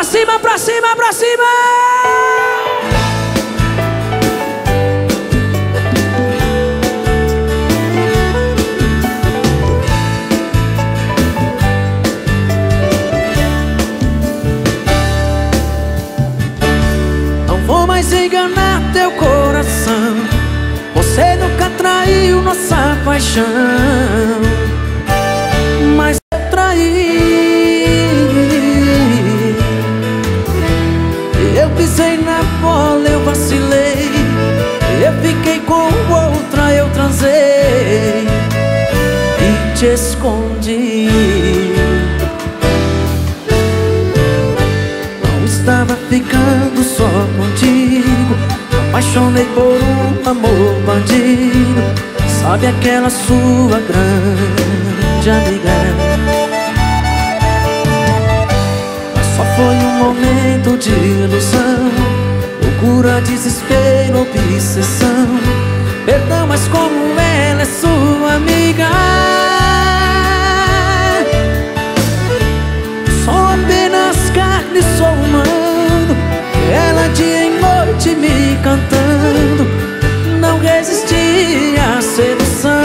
cima, pra cima, pra cima! Não vou mais enganar teu coração. Você nunca traiu nossa paixão, mas eu traí. Eu pisei na bola, eu vacilei. Eu fiquei com outra, eu transei e te escondi. Não estava ficando só contigo, apaixonei por um amor bandido. Sabe aquela sua grande amiga? Mas só foi um momento de ilusão, loucura, desespero, obsessão. Perdão, mas como ela é sua amiga, sou apenas carne, sou humano. Ela dia e noite me cantando, não resisti à sedução.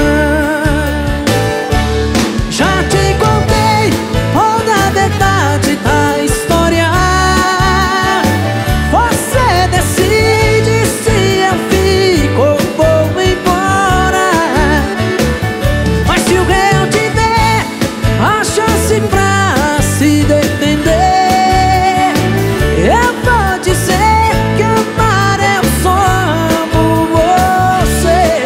Já te contei toda a verdade da história. Você decide se eu fico ou vou embora. Mas se o réu tiver a chance pra se defender, eu vou dizer que amar eu só amo você.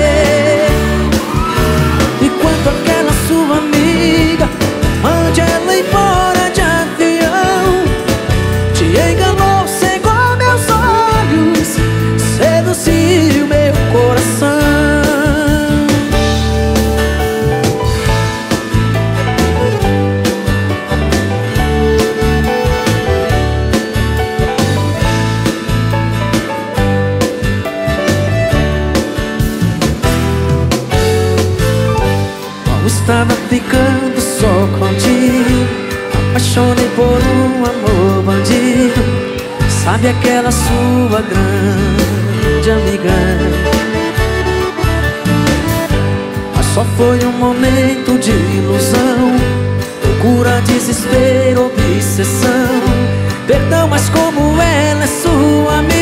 E quanto àquela sua amiga, mande ela embora de avião. Te enganou, cegou meus olhos, seduziu meu coração. Não estava ficando só contigo, apaixonei por um amor bandido. Sabe aquela sua grande amiga? Mas só foi um momento de ilusão, loucura, desespero, obsessão. Perdão, mas como ela é sua amiga,